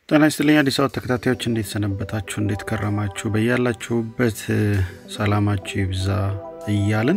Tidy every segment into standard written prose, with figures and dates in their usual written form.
ጤና ይስጥልኝ አዲስ አበባ ተከታታዮች እንዴት ሰነበታችሁ እንዴት ከረማችሁ በያላችሁበት ሰላማችሁ ይብዛ እያልን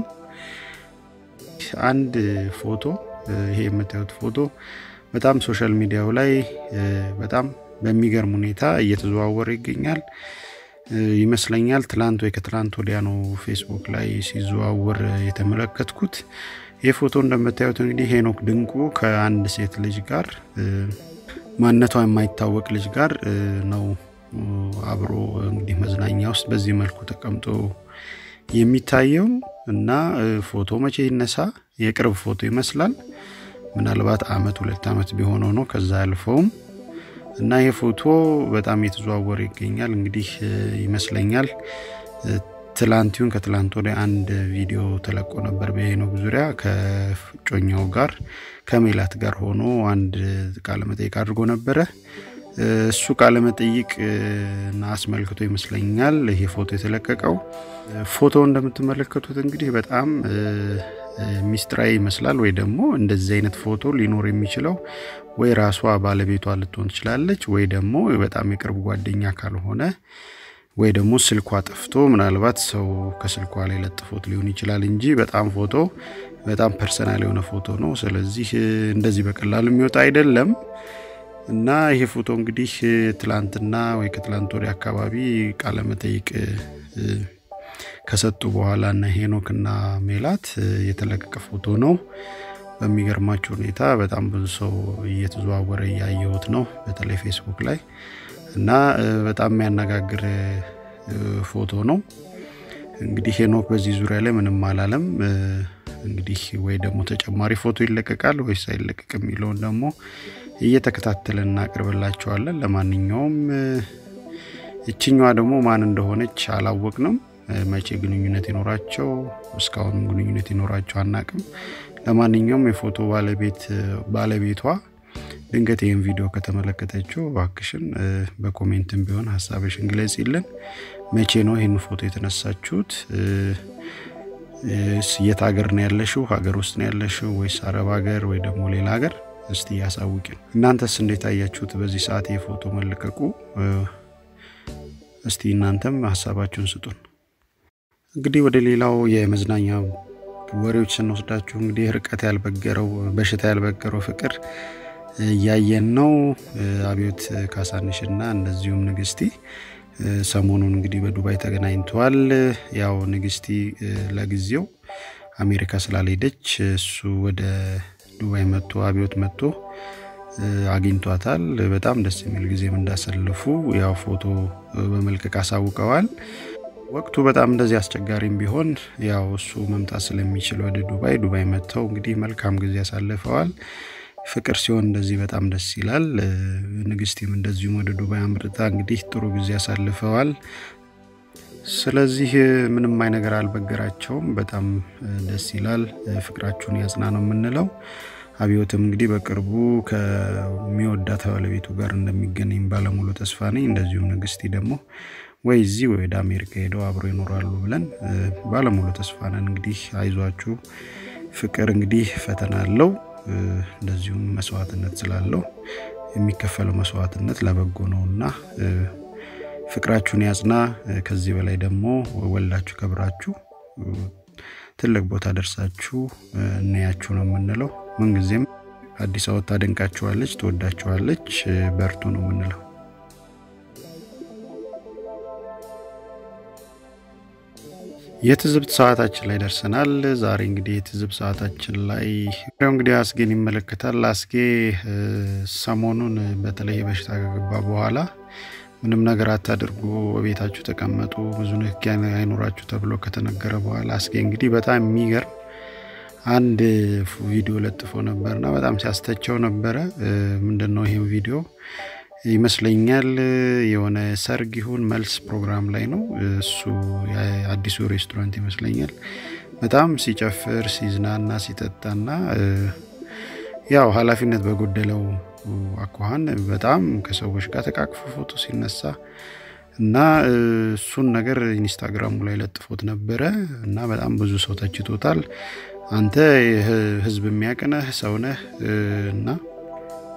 አንድ ፎቶ ይሄ የምታዩት ፎቶ በጣም ሶሻል ሚዲያው ላይ በጣም በሚገርም ሁኔታ እየተዘዋወረ ይገኛል ይመስለኛል ትላንት ወይ ከትላንት ወዲያ ነው ፌስቡክ ላይ ሲዘዋወር የተመለከትኩት የፎቶ እንደምታዩት እንግዲህ ሄኖክ ድንቁ ከአንድ ሴት ልጅ ጋር ማንነቷ የማይታወቅ ልጅ ጋር ነው አብሮ እንግዲህ መዝናኛ ውስጥ በዚህ መልኩ ተቀምጦ የሚታየው እና ፎቶ መቼ ይነሳ የቅርብ ፎቶ ይመስላል ምናልባት አመት 2 አመት ቢሆነው ነው ከዛ ያልፈውም እና ይሄ ፎቶ በጣም የተዘዋወረ ይገኛል እንግዲህ ይመስለኛል ትላንቲውን ከትላንት ወደ አንድ ቪዲዮ ተለቆ ነበር በሄኖክ ዙሪያ ከጮኛው ጋር ከሜላት ጋር ሆኖ አንድ ቃለ መጠይቅ አድርጎ ነበር እሱ ቃለ መጠይቅ አስመልክቶ ይመስለኛል ይሄ ፎቶ የተለቀቀው ፎቶ እንደምትመለከቱት እንግዲህ በጣም ሚስጥራዊ ይመስላል ወይ ደግሞ እንደዚህ አይነት ፎቶ ሊኖር የሚችለው ወይ ራሷ ባለቤቷ ልትሆን ትችላለች ወይ ደግሞ በጣም የቅርብ ጓደኛ ካልሆነ ወይ ደግሞ ስልኳ ጠፍቶ ምናልባት ሰው ከስልኳ ላይ ለጥፎት ሊሆን ይችላል እንጂ በጣም ፎቶ በጣም ፐርሰናል የሆነ ፎቶ ነው ስለዚህ እንደዚህ በቀላሉ የሚወጣ አይደለም እና ይሄ ፎቶ እንግዲህ ትላንትና ወይ ከትላንት ወዲያ አካባቢ ቃለ መጠይቅ ከሰጡ በኋላ እና ሄኖክና ሜላት የተለቀቀ ፎቶ ነው በሚገርማችሁ ሁኔታ በጣም ብዙ ሰው እየተዘዋወረ ያየሁት ነው በተለይ ፌስቡክ ላይ እና በጣም የሚያነጋግር ፎቶ ነው እንግዲህ ሄኖክ በዚህ ዙሪያ ላይ ምንም አላለም እንግዲህ ወይ ደግሞ ተጨማሪ ፎቶ ይለቀቃል ወይስ አይለቀቅም የሚለውን ደግሞ እየተከታተልን እናቀርብላችኋለን ለማንኛውም እቺኛዋ ደግሞ ማን እንደሆነች አላወቅንም መቼ ግንኙነት ይኖራቸው እስካሁን ግንኙነት ይኖራቸው አናቅም ለማንኛውም የፎቶ ባለቤቷ ድንገት ይሄን ቪዲዮ ከተመለከታችሁ ባክሽን በኮሜንትም ቢሆን ሐሳብሽን ግለጽይልን መቼ ነው ይሄን ፎቶ የተነሳችሁት የት ሀገር ነው ያለሽው ሀገር ውስጥ ነው ያለሽው ወይስ አረብ ሀገር ወይ ደግሞ ሌላ ሀገር እስቲ ያሳውቁን እናንተስ እንዴት አያችሁት በዚህ ሰዓት የፎቶ መለቀቁ እስቲ እናንተም ሐሳባችሁን ስጡን እንግዲህ ወደ ሌላው የመዝናኛ ወሬዎች ስንወስዳችሁ እንግዲህ ርቀት ያልበገረው በሽታ ያልበገረው ፍቅር ያየን ነው አብዮት ካሳንሽና እንደዚሁም ንግስቲ ሰሞኑን እንግዲህ በዱባይ ተገናኝተዋል ያው ንግስቲ ለጊዜው አሜሪካ ስላልሄደች እሱ ወደ ዱባይ መጥቶ አብዮት መጥቶ አግኝቷታል በጣም ደስ የሚል ጊዜም እንዳሰለፉ ያው ፎቶ በመልቀቅ አሳውቀዋል ወቅቱ በጣም እንደዚህ አስቸጋሪም ቢሆን ያው እሱ መምጣት ስለሚችል ወደ ዱባይ መጥተው እንግዲህ መልካም ጊዜ ያሳልፈዋል ፍቅር ሲሆን እንደዚህ በጣም ደስ ይላል ንግስቲም እንደዚሁ ወደ ዱባይ አምርታ እንግዲህ ጥሩ ጊዜ ያሳልፈዋል ስለዚህ ምንም ነገር አልበገራቸውም በጣም ደስ ይላል ፍቅራቸውን ያጽና ነው የምንለው አብዮትም እንግዲህ በቅርቡ ከሚወዳት ባለቤቱ ጋር እንደሚገናኝ ባለሙሉ ተስፋ ነኝ እንደዚሁም ንግስቲ ደግሞ ወይ እዚህ ወደ አሜሪካ ሄደው አብሮ ይኖራሉ ብለን ባለሙሉ ተስፋ ነን እንግዲህ አይዟችሁ ፍቅር እንግዲህ ፈተና አለው እንደዚሁም መስዋዕትነት ስላለው የሚከፈለው መስዋዕትነት ለበጎ ነውና ፍቅራችሁን ያጽና ከዚህ በላይ ደግሞ ወልዳችሁ ከብራችሁ ትልቅ ቦታ ደርሳችሁ እናያችሁ ነው የምንለው ምን ጊዜም አዲስ አበባ ታደንቃችኋለች ተወዳችኋለች በርቱ ነው የምንለው የትዝብት ሰዓታችን ላይ ደርሰናል ዛሬ እንግዲህ የትዝብት ሰዓታችን ላይ እንግዲህ አስጌን ይመለከታል አስጌ ሰሞኑን በተለይ በሽታ ከገባ በኋላ ምንም ነገር አታድርጉ በቤታችሁ ተቀመጡ ብዙ ነገር አይኖራችሁ ተብሎ ከተነገረ በኋላ አስጌ እንግዲህ በጣም የሚገርም አንድ ቪዲዮ ለጥፎ ነበርና በጣም ሲያስተቸው ነበር ምንድነው ይሄው ቪዲዮ ይመስለኛል የሆነ ሰርግ ይሁን መልስ ፕሮግራም ላይ ነው እሱ አዲሱ ሬስቶራንት ይመስለኛል በጣም ሲጨፍር ሲዝናና ሲጠጣና ያው ኃላፊነት በጎደለው አኳኋን በጣም ከሰዎች ጋር ተቃቅፎ ፎቶ ሲነሳ እና እሱን ነገር ኢንስታግራም ላይ ለጥፎት ነበር እና በጣም ብዙ ሰው ተችቶታል አንተ ህዝብ የሚያቀነህ ሰው ነህ እና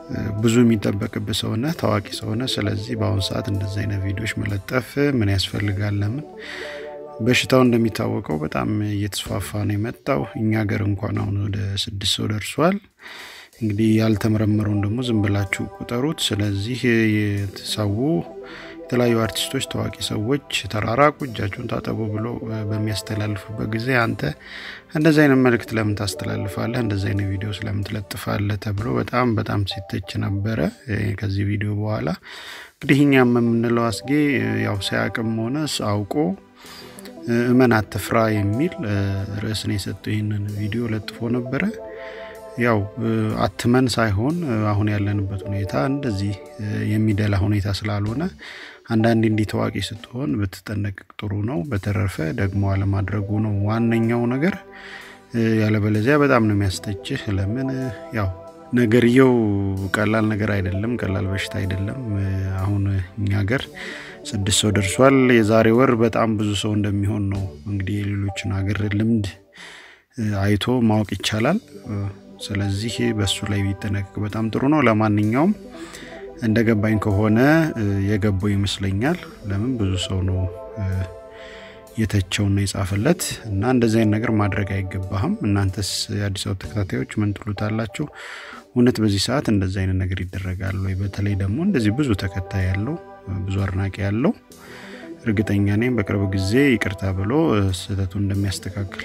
ብዙ የሚጠበቅብህ ሰው ነህ ታዋቂ ሰው ነህ ስለዚህ በአሁን ሰዓት እንደዚህ አይነት ቪዲዮዎች መለጠፍ ምን ያስፈልጋል ለምን በሽታው እንደሚታወቀው በጣም እየተስፋፋ ነው የመጣው እኛ ሀገር እንኳን አሁን ወደ 6 ሰው ደርሷል እንግዲህ ያልተመረመረውን ደግሞ ዝም ብላችሁ ቁጠሩት ስለዚህ የተሰው የተለያዩ አርቲስቶች ታዋቂ ሰዎች ተራራቁ እጃቸውን ታጠቡ ብሎ በሚያስተላልፉበት ጊዜ አንተ እንደዚህ አይነት መልእክት ለምን ታስተላልፋለህ እንደዚህ አይነት ቪዲዮ ስለምን ትለጥፋለህ ተብሎ በጣም ሲተች ነበር ከዚህ ቪዲዮ በኋላ እንግዲህ እኛም የምንለው አስጌ ያው ሳያቅም ሆነ አውቆ እመን አትፍራ የሚል ርዕስን የሰጠው ይሄንን ቪዲዮ ለጥፎ ነበር ያው አትመን ሳይሆን አሁን ያለንበት ሁኔታ እንደዚህ የሚደላ ሁኔታ ስላልሆነ አንዳንዴ እንዲታዋቂ ስትሆን ብትጠነቀቅ ጥሩ ነው በተረፈ ደግሞ አለማድረጉ ነው ዋነኛው ነገር ያለበለዚያ በጣም ነው የሚያስተችህ ለምን ያው ነገርየው ቀላል ነገር አይደለም ቀላል በሽታ አይደለም አሁን እኛ ሀገር 6 ሰው ደርሷል የዛሬ ወር በጣም ብዙ ሰው እንደሚሆን ነው እንግዲህ ሌሎችን ሀገር ልምድ አይቶ ማወቅ ይቻላል ስለዚህ በሱ ላይ ቢጠነቀቅ በጣም ጥሩ ነው ለማንኛውም እንደገባኝ ከሆነ የገባው ይመስለኛል ለምን ብዙ ሰው ነው የተቸውና የጻፈለት እና እንደዚህ አይነት ነገር ማድረግ አይገባህም እናንተስ የአዲስ አበባ ተከታታዮች ምን ትሉታላችሁ እውነት በዚህ ሰዓት እንደዚህ አይነት ነገር ይደረጋል ወይ በተለይ ደግሞ እንደዚህ ብዙ ተከታይ ያለው ብዙ አድናቂ ያለው እርግጠኛ ነኝ በቅርብ ጊዜ ይቅርታ ብሎ ስህተቱን እንደሚያስተካክል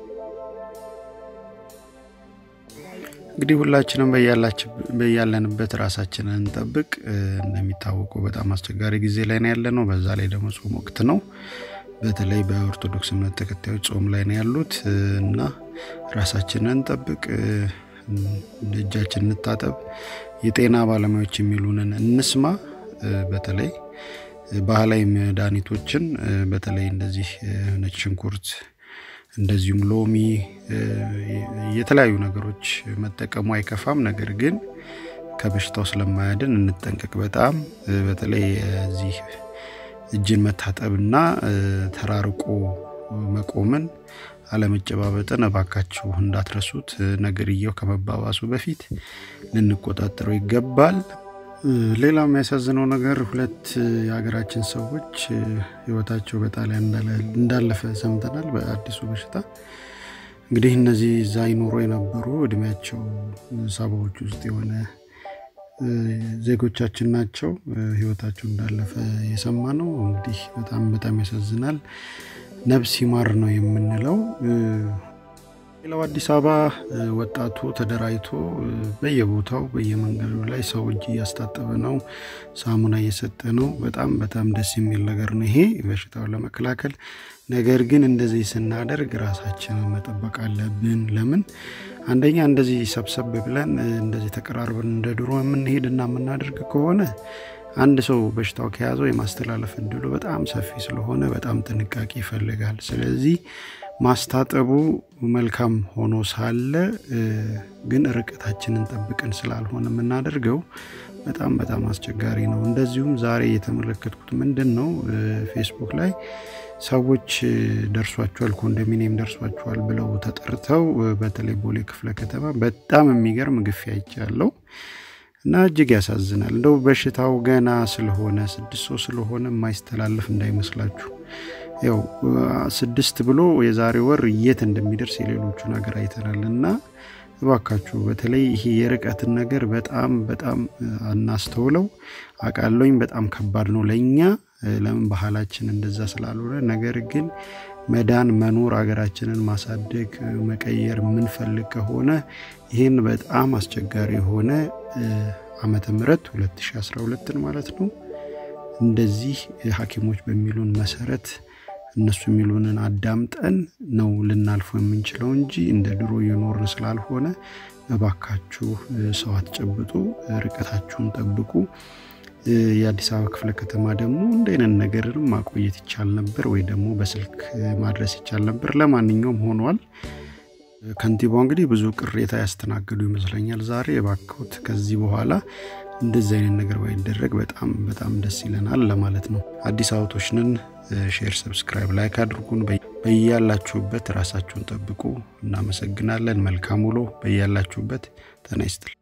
እንግዲህ ሁላችንም በያለንበት ራሳችንን እንጠብቅ እንደሚታወቀው በጣም አስቸጋሪ ጊዜ ላይ ነው ያለነው በዛ ላይ ደግሞ ጾም ወቅት ነው በተለይ በኦርቶዶክስ እምነት ተከታዮች ጾም ላይ ነው ያሉት እና ራሳችንን እንጠብቅ እጃችንን እንታጠብ የጤና ባለሙያዎች የሚሉንን እንስማ በተለይ ባህላዊ መድኃኒቶችን በተለይ እንደዚህ ነጭ ሽንኩርት እንደዚሁም ሎሚ የተለያዩ ነገሮች መጠቀሙ አይከፋም ነገር ግን ከበሽታው ስለማያድን እንጠንቀቅ በጣም በተለይ እዚህ እጅን መታጠብና ተራርቆ መቆምን አለመጨባበጥን አባካችሁ እንዳትረሱት ነገርየው ከመባባሱ በፊት ልንቆጣጠረው ይገባል ሌላው የሚያሳዝነው ነገር ሁለት የሀገራችን ሰዎች ህይወታቸው በጣሊያን እንዳለፈ ሰምተናል በአዲሱ በሽታ እንግዲህ እነዚህ ዛይኖሮ የነበሩ እድሜያቸው ሰባዎች ውስጥ የሆነ ዜጎቻችን ናቸው ህይወታቸው እንዳለፈ የሰማነው እንግዲህ በጣም ያሳዝናል ነፍስ ይማር ነው የምንለው ሌላው አዲስ አበባ ወጣቱ ተደራይቶ በየቦታው በየመንገዱ ላይ ሰው እጅ ያስታጠበ ነው ሳሙና እየሰጠ ነው በጣም ደስ የሚል ነገር ነው ይሄ በሽታውን ለመከላከል ነገር ግን እንደዚህ ስናደርግ ራሳችንን መጠበቅ አለብን ለምን አንደኛ እንደዚህ ሰብሰብ ብለን እንደዚህ ተቀራርበን እንደ ድሮ የምንሄድና የምናደርግ ከሆነ አንድ ሰው በሽታው ከያዘው የማስተላለፍ እድሉ በጣም ሰፊ ስለሆነ በጣም ጥንቃቄ ይፈልጋል ስለዚህ ማስታጠቡ መልካም ሆኖ ሳለ ግን ርቀታችንን ጠብቀን ስላልሆነ የምናደርገው በጣም አስቸጋሪ ነው እንደዚሁም ዛሬ የተመለከትኩት ምንድነው ፌስቡክ ላይ ሰዎች ደርሷቸዋል ኮንዶሚኒየም ደርሷቸዋል ብለው ተጠርተው በተለይ ቦሌ ክፍለ ከተማ በጣም የሚገርም ግፊያ ይቻለው እና እጅግ ያሳዝናል እንደው በሽታው ገና ስለሆነ 6 ሰው ስለሆነ ማይስተላለፍ እንዳይመስላችሁ ያው 6 ብሎ የዛሬ ወር የት እንደሚደርስ የሌሎቹ ነገር አይተናልና እባካችሁ በተለይ ይሄ የርቀትን ነገር በጣም አናስተውለው አቃለኝ በጣም ከባድ ነው ለኛ ለምን ባህላችን እንደዛ ስላልሆነ ነገር ግን መዳን መኖር አገራችንን ማሳደግ መቀየር ምን ፈልግ ከሆነ ይሄን በጣም አስቸጋሪ ሆነ ዓመተ ምህረት 2012 ማለት ነው እንደዚህ ሐኪሞች በሚሉን መሰረት እነሱ የሚሉንን አዳምጠን ነው ልናልፎ የምንችለው እንጂ እንደ ድሮ የኖርን ስላልሆነ እባካችሁ ሰው አትጨብጡ ርቀታችሁን ጠብቁ የአዲስ አበባ ክፍለ ከተማ ደግሞ እንደነን ነገርም ማቆየት ይቻል ነበር ወይ ደግሞ በስልክ ማድረስ ይቻል ነበር ለማንኛውም ሆኗል ከንቲባው እንግዲህ ብዙ ቅሬታ ያስተናገዱ ይመስለኛል ዛሬ እባክዎት ከዚህ በኋላ እንደዚህ አይነት ነገር ባይደረግ በጣም ደስ ይለናል ለማለት ነው አዲስ አውቶሽንን ሼር ሰብስክራይብ ላይክ አድርጉን በእያላችሁበት ራሳችሁን ጠብቁ እናመሰግናለን መልካም ውሎ በእያላችሁበት ተነስተል